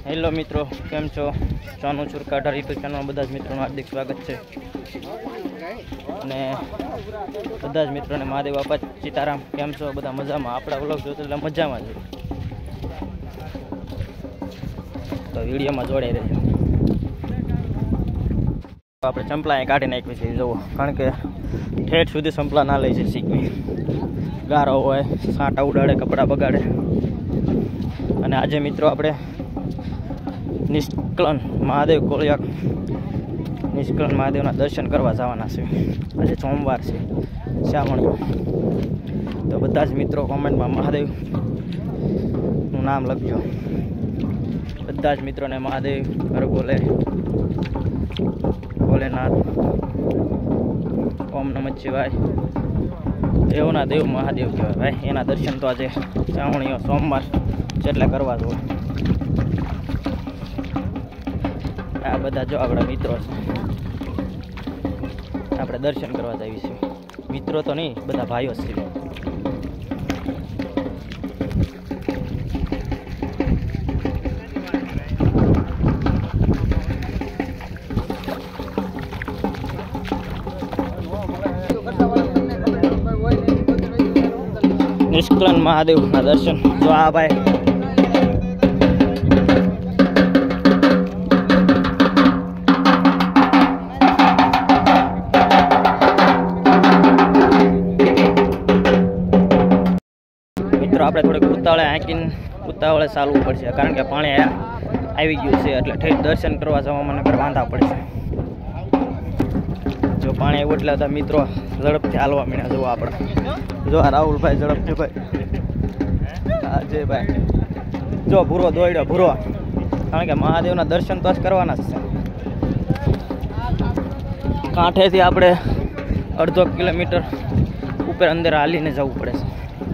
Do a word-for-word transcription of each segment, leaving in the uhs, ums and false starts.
Hello મિત્રો, કેમ છો? સોનુ ચુરકા અઢાર યુટ્યુબ ચેનલમાં બધા જ મિત્રોનું હાર્દિક સ્વાગત છે. અને બધા જ મિત્રોને મહાદેવ બાપા સીતારામ. કેમ છો? બધા મજામાં? આપણા વ્લોગ જોતો એટલે મજામાં જ. તો વિડીયોમાં જોડાઈ રહેજો. આપણે ચંપલા અહીં કાઢી નાખવી છે જુઓ, કારણ કે ઠેઠ સુધી ચંપલા ના લઈ જઈ શીખવી. ગારો હોય, સાંટા ઉડાડે, કપડાં બગાડે. અને આજે મિત્રો આપણે નિષ્કલન મહાદેવ કોળિયાક નિષ્કલન મહાદેવના દર્શન કરવા જવાના છે. આજે સોમવાર છે, શ્રાવણનો. તો બધા જ મિત્રો કોમેન્ટમાં મહાદેવનું નામ લખજો. બધા જ મિત્રોને મહાદેવ હર બોલે ભોલેનાથ, ઓમ નમઃ શિવાય. દેવના દેવ મહાદેવ કહેવાય ભાઈ. એના દર્શન તો આજે શ્રાવણીઓ સોમવાર જેટલા કરવા જોઈએ. આ બધા જો આપણા મિત્રો છે, આપણે દર્શન કરવા જઈએ છીએ. મિત્રો તો નહીં, બધા ભાઈઓ છે. નિષ્કલન મહાદેવના દર્શન જો આ ભાઈ મિત્રો આપણે થોડીક ઉતાવળે આંકીને ઉતાવળે ચાલવું પડશે, કારણ કે પાણી આવી ગયું છે. એટલે ઠેઠ દર્શન કરવા જવામાં નકર વાંધા પડશે. જો પાણી આવ્યું એટલે બધા મિત્રો ઝડપથી હાલવા મીણ્યા. જુઓ આપણે, જો આ રાહુલભાઈ ઝડપથી ભાઈ, હા જય ભાઈ. જો ભૂરો દોડ્યો ભૂરો, કારણ કે મહાદેવના દર્શન તો જ કરવાના જ છે. કાંઠેથી આપણે અડધો કિલોમીટર ઉપર અંદર હાલીને જવું પડે છે.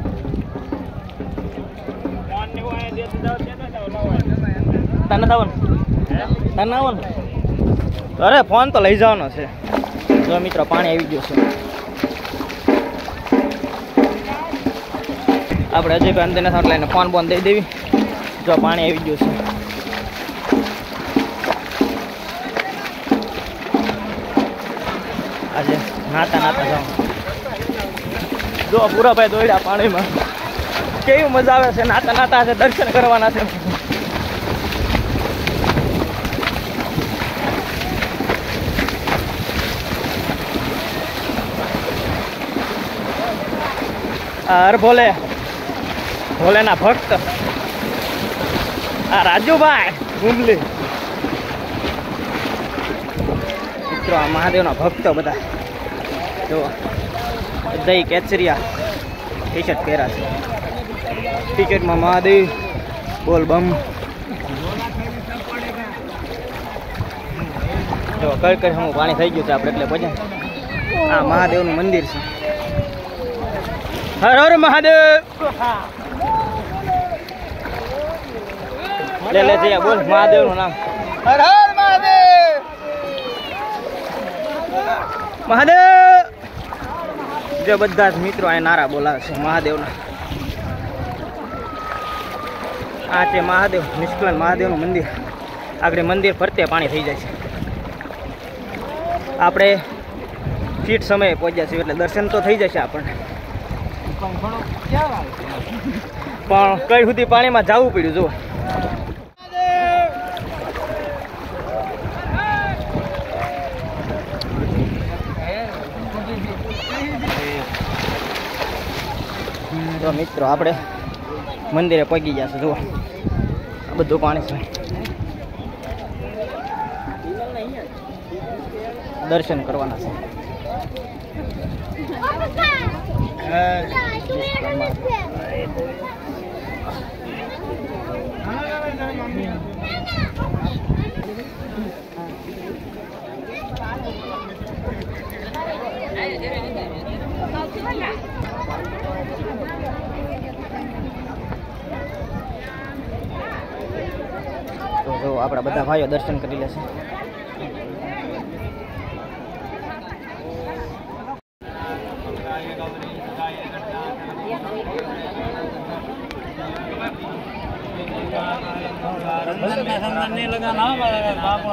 તને થવાનું તને આવવાનું અરે ફોન તો લઈ જવાનો છે. જો મિત્રો પાણી આવી ગયું છે. આપણે હજી કોઈ અંદર નથી લઈને ફોન બોન દઈ દેવી. જો પાણી આવી ગયું છે. આજે નાતા નાતા જાઉં. જો પૂરા ભાઈ દોડ્યા પાણીમાં. કેવી મજા આવે છે નાતા નાતા. આજે દર્શન કરવાના છે. હર ભોલે ભોલેના ભક્ત આ રાજુભાઈ ગુંબલી મિત્રો, આ મહાદેવના ભક્તો બધા જો દહીં કેચરિયા ટી શર્ટ પહેર્યા છે. ટિકિટમાં મહાદેવ બોલ બમ. જો કઈ કઈ હું પાણી થઈ ગયું છે આપણે એટલે ભજન. આ મહાદેવનું મંદિર છે. હર હર મહાદેવ. લે લે જયા બોલ મહાદેવ નું નામ. હર હર મહાદેવ. મહાદેવ. જો બધા જ મિત્રો આ નારા બોલાવે છે મહાદેવના. આ છે મહાદેવ નિષ્કલન મહાદેવનું મંદિર. આગળ મંદિર ફરતે પાણી થઈ જાય છે. આપણે ફીટ સમયે પહોંચ્યા છીએ એટલે દર્શન તો થઈ જશે આપણને. પણ કઈ સુધી પાણીમાં જવું પડ્યું જો. તો મિત્રો આપણે મંદિરે પહોંચી ગયા છે. જુઓ બધું પાણી છે. દર્શન કરવાના છે. તો જો આપણા બધા ભાઈઓ દર્શન કરી લેશે. Thank you. नहीं लगा ना बाप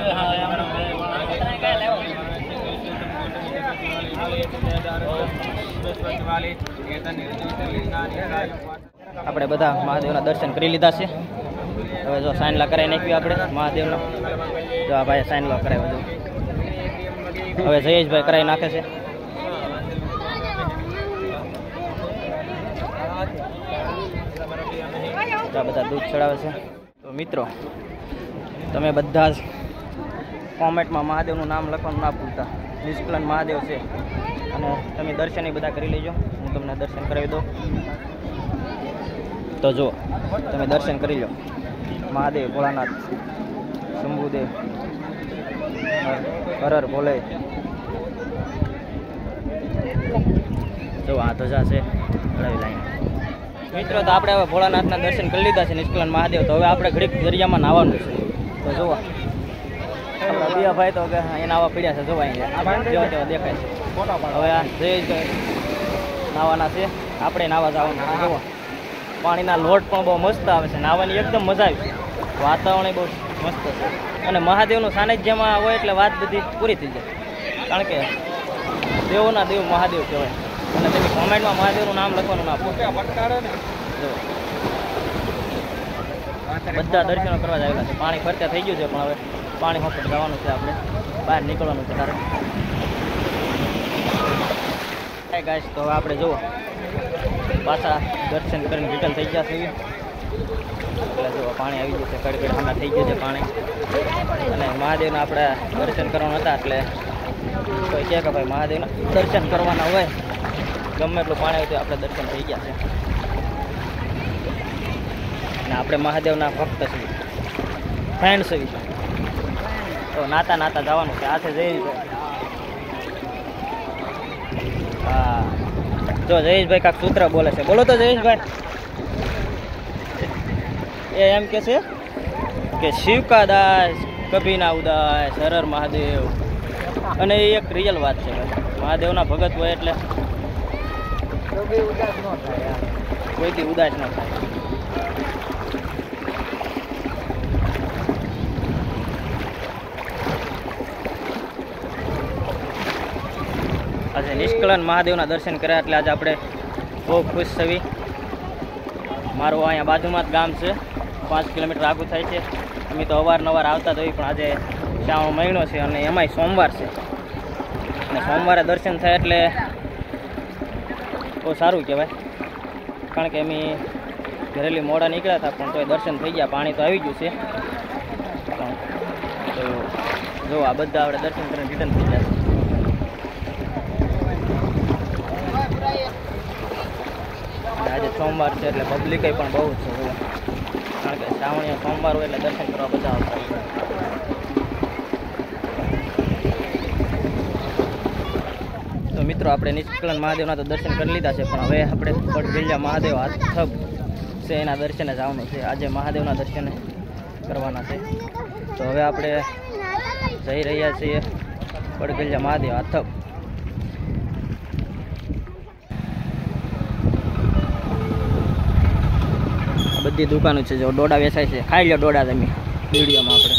આપણે બધા મહાદેવના દર્શન કરી લીધા છે. હવે જો સાઈનલા કરાવી નાખ્યું આપણે મહાદેવનો. જો આ ભાઈ સાઈનલો કરાવ્યો જો. હવે જયેશભાઈ કરાવી નાખે છે. આ બધા દૂધ ચડાવે છે. તો મિત્રો તમે બધા જ કોમેન્ટમાં મહાદેવનું નામ લખવાનું ના ભૂલતા. નિષ્કલન મહાદેવ છે અને તમે દર્શન એ બધા કરી લેજો. હું તમને દર્શન કરાવી દઉં. તો જો તમે દર્શન કરી લો. મહાદેવ ભોળાનાથ શંભુદેવ હર હર ભોલે. જો આ ધજા છે ચડાવી લાઈને. મિત્રો તો આપણે હવે ભોળાનાથના દર્શન કરી લીધા છે નિષ્કલન મહાદેવ. તો હવે આપણે ઘડીક દરિયામાં નાહવાનું છે. તો જોવા આપણા બીજા ભાઈ તો એ નાવા પીડ્યા છે. જોવા અહીંયા જેવા તેવા દેખાય છે. હવે આ જયેશભાઈ નાવાના છે. આપણે નાવા જવાનું છે. જોવા પાણીના લોટ પણ બહુ મસ્ત આવે છે. નાહવાની એકદમ મજા આવી છે. વાતાવરણ બહુ મસ્ત છે અને મહાદેવનું સાનિધ્યમાં હોય એટલે વાત બધી પૂરી થઈ જાય. કારણ કે દેવોના દેવ મહાદેવ કહેવાય. અને તેની કોમેન્ટમાં મહાદેવનું નામ લખવાનું ના ભૂલતા. બધા દર્શનો કરવા જ આવેલા છે. પાણી ફરતા થઈ ગયું છે પણ હવે પાણી હોસ્પિટલ જવાનું છે. આપણે બહાર નીકળવાનું છે તારે ગાઈસ. તો હવે આપણે જુઓ પાછા દર્શન કરીને રિટર્ન થઈ ગયા છે. એટલે જો પાણી આવી ગયું છે. કડકડ હમણાં થઈ ગયું છે પાણી. અને મહાદેવના આપણે દર્શન કરવાના હતા એટલે કોઈ કહે કે ભાઈ મહાદેવના દર્શન કરવાના હોય ગમે એટલું પાણી આવ્યું તો આપણે દર્શન થઈ ગયા છે. અને આપણે મહાદેવના ભક્ત છીએ, ફ્રેન્ડ છીએ. તો નાતા નાતા જવાનું છે. આ છે જયેશભાઈ. હા જો જયેશભાઈ કાંક સૂત્ર બોલે છે. બોલો તો જયેશભાઈ. એ એમ કે છે કે શિવ કા દાસ કભી ના ઉદાસ હર હર મહાદેવ. અને એ એક રિયલ વાત છે ભાઈ. મહાદેવના ભગત હોય એટલે કોઈથી ઉદાસ ન થાય. આજે નિષ્કલન મહાદેવના દર્શન કર્યા એટલે આજે આપણે બહુ ખુશ થવી. મારું અહીંયા બાજુમાં જ ગામ છે. પાંચ કિલોમીટર આગું થાય છે. અમે તો અવારનવાર આવતા જ હોઈએ પણ આજે શ્રાવણ મહિનો છે અને એમાંય સોમવાર છે. અને સોમવારે દર્શન થાય એટલે બહુ સારું કહેવાય. કારણ કે અમે ઘરેલી મોડા નીકળ્યા હતા પણ તોય દર્શન થઈ ગયા. પાણી તો આવી ગયું છે. તો જો આ બધા આપણે દર્શન કરીને રિટર્ન થઈ ગયા છે. આજે સોમવાર છે એટલે પબ્લિક પણ બહુ છે. કારણ કે શ્રાવણીય સોમવાર હોય એટલે દર્શન કરવા બધા આવતા હોય. તો મિત્રો આપણે નિષ્કલન મહાદેવના તો દર્શન કરી લીધા છે પણ હવે આપણે પડગલિયા મહાદેવ હાથબ છે એના દર્શને જવાનું છે. આજે મહાદેવના દર્શને કરવાના છે. તો હવે આપણે જઈ રહ્યા છીએ પડગલિયા મહાદેવ હાથબ. બધી દુકાનો છે. જો ડોડા વેચાય છે. ખાઈ લો ડોડા તમે વિડીયોમાં. આપણે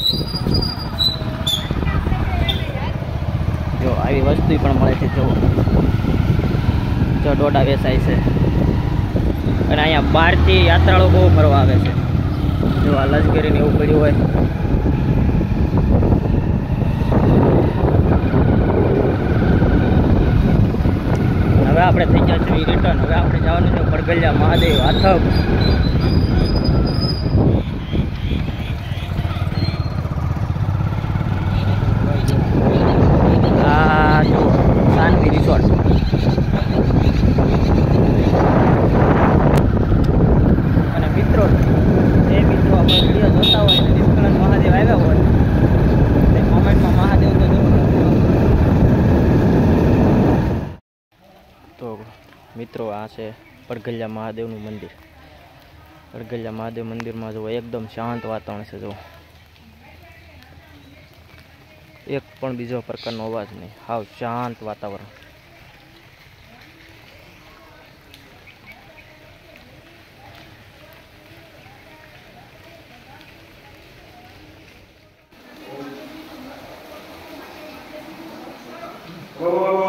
જો આવી વસ્તુ પણ મળે છે. જો જો ડોડા વેચાય છે. અને અહીંયા બહારથી યાત્રાળુ બહુ ફરવા આવે છે. જો આ લશ્કરીને એવું પડ્યું હોય. હવે આપણે થઈ ગયા છીએ રિટર્ન. હવે આપણે જવાનું છે પડગલિયા મહાદેવ હાથબ. આ જો શાંતિ રિસોર્ટ. અને મિત્રો જે મિત્રો આપણે વિડીયો જોતા હોય અને નિષ્કલન મહાદેવ આવ્યા હોય તે કોમેન્ટમાં મહાદેવ તો જરૂર. તો મિત્રો આ છે પડગલિયા મહાદેવનું મંદિર. પડગલિયા મહાદેવ મંદિરમાં જુઓ એકદમ શાંત વાતાવરણ છે. જો એક પણ બીજો પ્રકારનો અવાજ નહીં. હાવ શાંત વાતાવરણ. ગોળ